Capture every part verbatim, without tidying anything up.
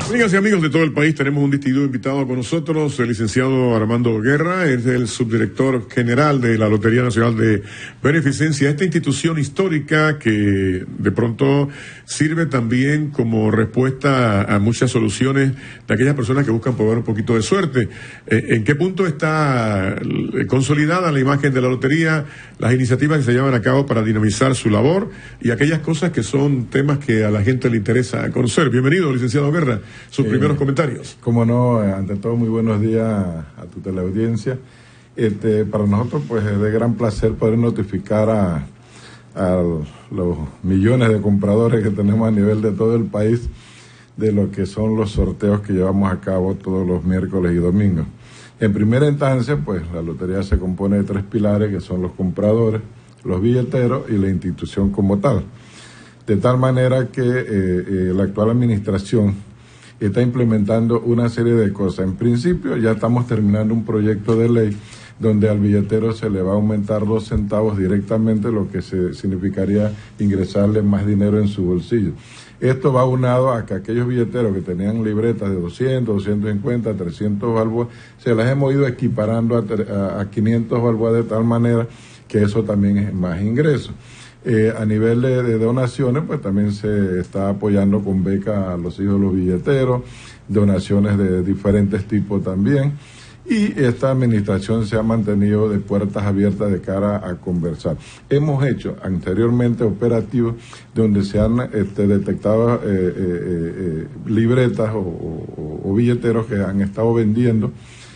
Amigas y amigos de todo el país, tenemos un distinguido invitado con nosotros, el licenciado Armando Guerra, es el subdirector general de la Lotería Nacional de Beneficencia, esta institución histórica que de pronto sirve también como respuesta a muchas soluciones de aquellas personas que buscan probar un poquito de suerte. ¿En qué punto está consolidada la imagen de la lotería, las iniciativas que se llevan a cabo para dinamizar su labor y aquellas cosas que son temas que a la gente le interesa conocer? Bienvenido, licenciado Guerra. Sus eh, primeros comentarios. Como no, ante todo, muy buenos días a tu teleaudiencia. Este, para nosotros, pues, es de gran placer poder notificar a, a los millones de compradores que tenemos a nivel de todo el país de lo que son los sorteos que llevamos a cabo todos los miércoles y domingos. En primera instancia, pues, la lotería se compone de tres pilares, que son los compradores, los billeteros y la institución como tal. De tal manera que eh, eh, la actual administración está implementando una serie de cosas. En principio ya estamos terminando un proyecto de ley donde al billetero se le va a aumentar dos centavos directamente, lo que se significaría ingresarle más dinero en su bolsillo. Esto va aunado a que aquellos billeteros que tenían libretas de doscientos, doscientos cincuenta, trescientos balboas, se las hemos ido equiparando a, a, a quinientos balboas de tal manera que eso también es más ingreso. Eh, a nivel de, de donaciones, pues también se está apoyando con becas a los hijos de los billeteros, donaciones de diferentes tipos también, y esta administración se ha mantenido de puertas abiertas de cara a conversar. Hemos hecho anteriormente operativos donde se han este, detectado eh, eh, eh, libretas o, o, o billeteros que han estado vendiendo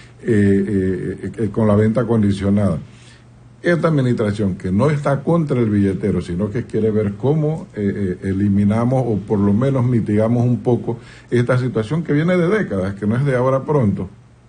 eh, eh, eh, con la venta condicionada. Esta administración, que no está contra el billetero, sino que quiere ver cómo eh, eh, eliminamos o por lo menos mitigamos un poco esta situación que viene de décadas, que no es de ahora pronto.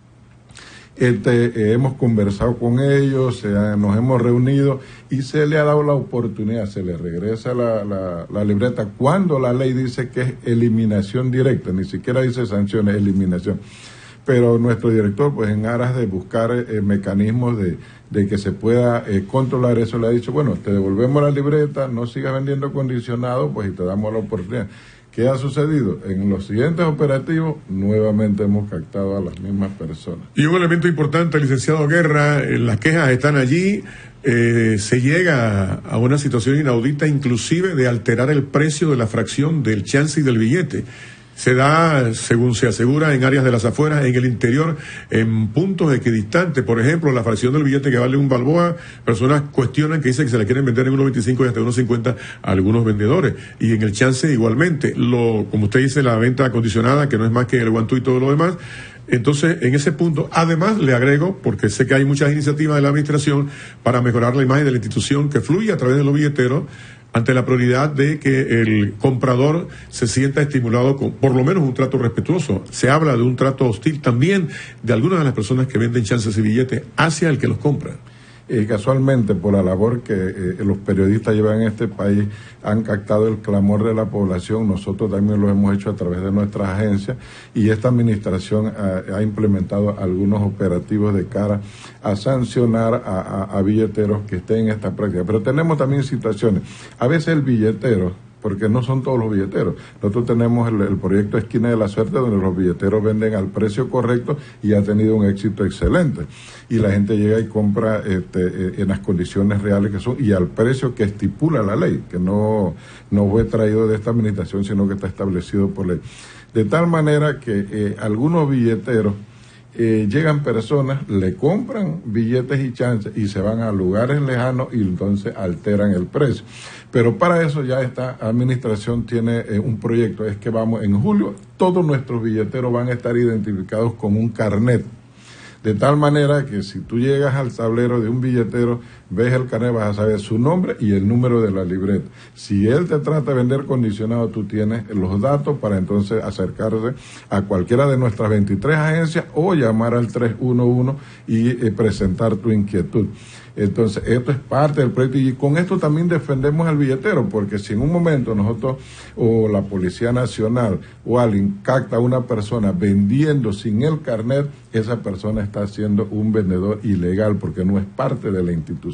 Este, eh, hemos conversado con ellos, se ha, nos hemos reunido y se le ha dado la oportunidad, se le regresa la, la, la libreta cuando la ley dice que es eliminación directa, ni siquiera dice sanciones, eliminación. Pero nuestro director, pues en aras de buscar eh, mecanismos de, de que se pueda eh, controlar eso, le ha dicho, bueno, te devolvemos la libreta, no sigas vendiendo condicionado, pues y te damos la oportunidad. ¿Qué ha sucedido? En los siguientes operativos, nuevamente hemos captado a las mismas personas. Y un elemento importante, licenciado Guerra, las quejas están allí, eh, se llega a una situación inaudita, inclusive de alterar el precio de la fracción del chance y del billete. Se da, según se asegura, en áreas de las afueras, en el interior, en puntos equidistantes. Por ejemplo, la fracción del billete que vale un balboa, personas cuestionan que dicen que se le quieren vender en uno veinticinco y hasta uno cincuenta a algunos vendedores. Y en el chance igualmente. Lo, como usted dice, la venta acondicionada, que no es más que el guantú y todo lo demás. Entonces, en ese punto, además le agrego, porque sé que hay muchas iniciativas de la administración para mejorar la imagen de la institución que fluye a través de los billeteros, ante la prioridad de que el comprador se sienta estimulado con por lo menos un trato respetuoso. Se habla de un trato hostil también de algunas de las personas que venden chances y billetes hacia el que los compra. Eh, casualmente, por la labor que eh, los periodistas llevan en este país, han captado el clamor de la población. Nosotros también lo hemos hecho a través de nuestras agencias y esta administración ha, ha implementado algunos operativos de cara a sancionar a, a, a billeteros que estén en esta práctica. Pero tenemos también situaciones. A veces el billetero, porque no son todos los billeteros. Nosotros tenemos el, el proyecto Esquina de la Suerte, donde los billeteros venden al precio correcto y ha tenido un éxito excelente. Y la gente llega y compra este, en las condiciones reales que son y al precio que estipula la ley, que no, no fue traído de esta administración, sino que está establecido por ley. De tal manera que eh, algunos billeteros Eh, llegan personas, le compran billetes y chances y se van a lugares lejanos y entonces alteran el precio. Pero para eso ya esta administración tiene eh, un proyecto, es que vamos en julio, todos nuestros billeteros van a estar identificados con un carnet. De tal manera que si tú llegas al tablero de un billetero, ves el carnet, vas a saber su nombre y el número de la libreta. Si él te trata de vender condicionado, tú tienes los datos para entonces acercarse a cualquiera de nuestras veintitrés agencias o llamar al tres uno uno y eh, presentar tu inquietud. Entonces, esto es parte del proyecto y con esto también defendemos al billetero, porque si en un momento nosotros o la Policía Nacional o alguien capta a una persona vendiendo sin el carnet, esa persona está siendo un vendedor ilegal porque no es parte de la institución.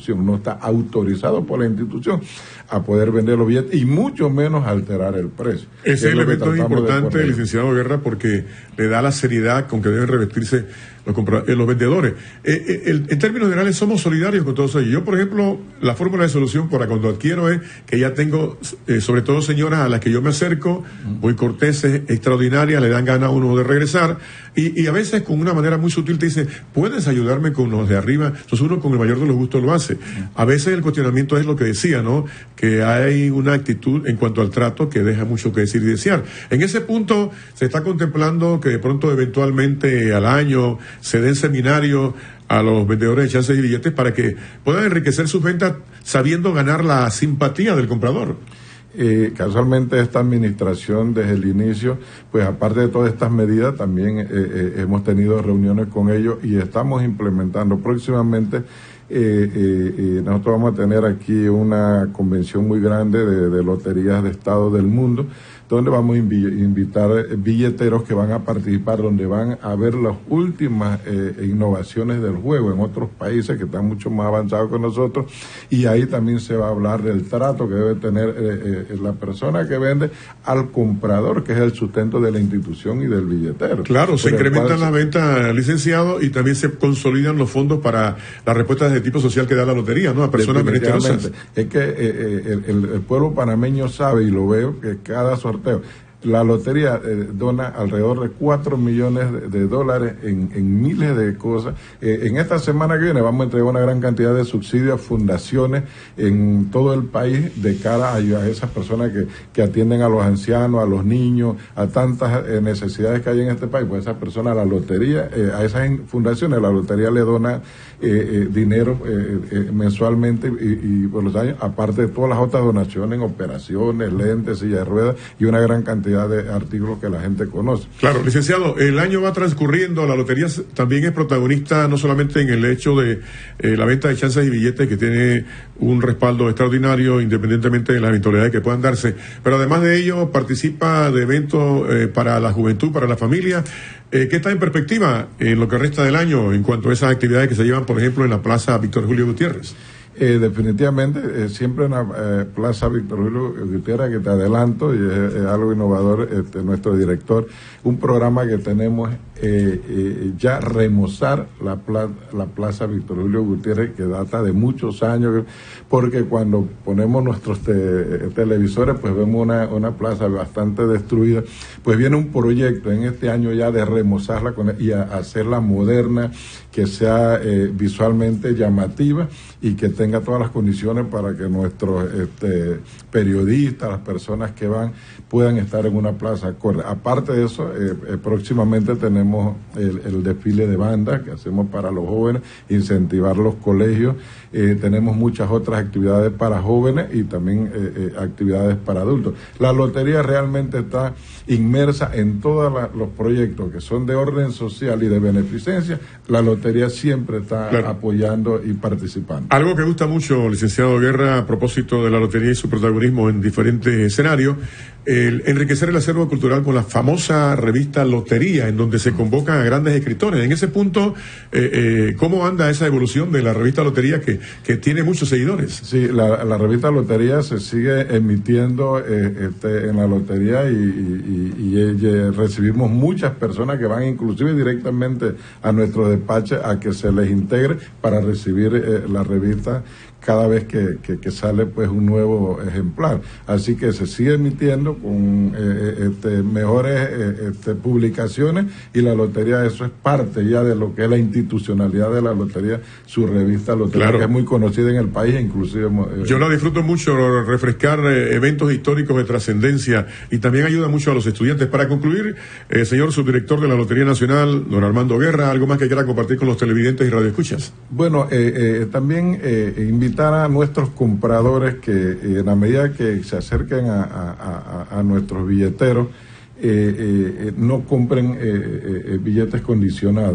institución, no está autorizado por la institución a poder vender los billetes y mucho menos alterar el precio. Ese elemento es importante, licenciado Guerra, porque le da la seriedad con que deben revestirse los, eh, los vendedores. Eh, eh, el, en términos generales, somos solidarios con todos ellos. Yo, por ejemplo, la fórmula de solución para cuando adquiero es que ya tengo, eh, sobre todo señoras a las que yo me acerco, muy corteses, extraordinarias, le dan ganas a uno de regresar, y, y a veces con una manera muy sutil te dice, ¿puedes ayudarme con los de arriba? Entonces uno con el mayor de los gustos lo hace. A veces el cuestionamiento es lo que decía, ¿no? Que hay una actitud en cuanto al trato que deja mucho que decir y desear. En ese punto se está contemplando que de pronto eventualmente al año se den seminarios a los vendedores de chances y billetes para que puedan enriquecer sus ventas sabiendo ganar la simpatía del comprador. Eh, casualmente esta administración desde el inicio, pues aparte de todas estas medidas, también eh, eh, hemos tenido reuniones con ellos y estamos implementando próximamente. Eh, eh, eh, nosotros vamos a tener aquí una convención muy grande de, de loterías de estado del mundo, donde vamos a invi invitar billeteros que van a participar, donde van a ver las últimas eh, innovaciones del juego en otros países que están mucho más avanzados que nosotros, y ahí también se va a hablar del trato que debe tener eh, eh, la persona que vende al comprador, que es el sustento de la institución y del billetero. Claro, se incrementan las ventas, licenciado, y también se consolidan los fondos para las respuestas de tipo social que da la lotería, ¿no? A personas merecerosas. Es que eh, eh, el, el pueblo panameño sabe, y lo veo, que cada sorteo, la lotería eh, dona alrededor de cuatro millones de, de dólares en, en miles de cosas. Eh, en esta semana que viene vamos a entregar una gran cantidad de subsidios a fundaciones en todo el país de cara a, a esas personas que, que atienden a los ancianos, a los niños, a tantas eh, necesidades que hay en este país. Pues esas personas, la lotería, eh, a esas fundaciones, la lotería le dona eh, eh, dinero eh, eh, mensualmente y, y por los años, aparte de todas las otras donaciones en operaciones, lentes, sillas de ruedas y una gran cantidad de artículos que la gente conoce. Claro, licenciado, el año va transcurriendo, la lotería también es protagonista no solamente en el hecho de eh, la venta de chances y billetes, que tiene un respaldo extraordinario independientemente de las eventualidades que puedan darse, pero además de ello participa de eventos eh, para la juventud, para la familia. Eh, ¿Qué está en perspectiva en lo que resta del año en cuanto a esas actividades que se llevan, por ejemplo, en la Plaza Víctor Julio Gutiérrez? Eh, definitivamente, eh, siempre en la eh, Plaza Víctor Julio Gutiérrez, que te adelanto, y es, es algo innovador, este, nuestro director, un programa que tenemos eh, eh, ya remozar la, pla la Plaza Víctor Julio Gutiérrez, que data de muchos años, porque cuando ponemos nuestros te televisores, pues vemos una, una plaza bastante destruida, pues viene un proyecto en este año ya de remozarla con, y a, hacerla moderna, que sea eh, visualmente llamativa y que tenga todas las condiciones para que nuestros este, periodistas, las personas que van, puedan estar en una plaza acorde. Aparte de eso, eh, eh, próximamente tenemos el, el desfile de banda que hacemos para los jóvenes, incentivar los colegios. Eh, tenemos muchas otras actividades para jóvenes y también eh, eh, actividades para adultos. La lotería realmente está inmersa en todos los proyectos que son de orden social y de beneficencia. La lotería siempre está claro. apoyando y participando. Algo que gusta mucho, licenciado Guerra, a propósito de la lotería y su protagonismo en diferentes escenarios, el enriquecer el acervo cultural con la famosa revista Lotería, en donde se convocan a grandes escritores. En ese punto, eh, eh, ¿cómo anda esa evolución de la revista Lotería que, que tiene muchos seguidores? Sí, la, la revista Lotería se sigue emitiendo eh, este, en la lotería y, y, y, y, y recibimos muchas personas que van inclusive directamente a nuestro despacho a que se les integre para recibir eh, la revista cada vez que, que, que sale pues un nuevo ejemplar. Así que se sigue emitiendo con eh, este, mejores eh, este, publicaciones, y la lotería, eso es parte ya de lo que es la institucionalidad de la lotería, su revista Lotería, claro. que es muy conocida en el país, inclusive... Eh, Yo la disfruto mucho, refrescar eh, eventos históricos de trascendencia, y también ayuda mucho a los estudiantes. Para concluir, eh, señor subdirector de la Lotería Nacional, don Armando Guerra, ¿algo más que quiera compartir con los televidentes y radioescuchas? Bueno, eh, eh, también eh, invitar a nuestros compradores que eh, en la medida que se acerquen a, a, a, a nuestros billeteros, eh, eh, no compren eh, eh, billetes condicionados,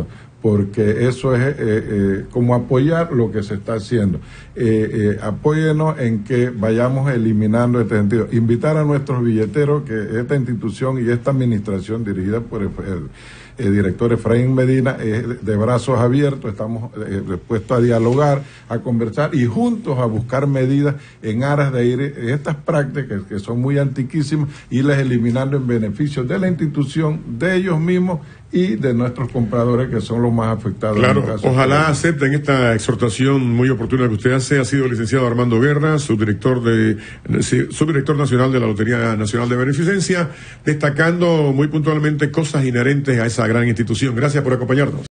porque eso es eh, eh, como apoyar lo que se está haciendo. Eh, eh, apóyenos en que vayamos eliminando este sentido. Invitar a nuestros billeteros que esta institución y esta administración dirigida por el, el, el director Efraín Medina es de brazos abiertos, estamos eh, dispuestos a dialogar, a conversar y juntos a buscar medidas en aras de ir estas prácticas que son muy antiquísimas, irlas eliminando en beneficio de la institución, de ellos mismos y de nuestros compradores, que son los más afectados. Claro, en el caso ojalá acepten esta exhortación muy oportuna que usted hace. Ha sido el licenciado Armando Guerra, subdirector de subdirector nacional de la Lotería Nacional de Beneficencia, destacando muy puntualmente cosas inherentes a esa gran institución. Gracias por acompañarnos.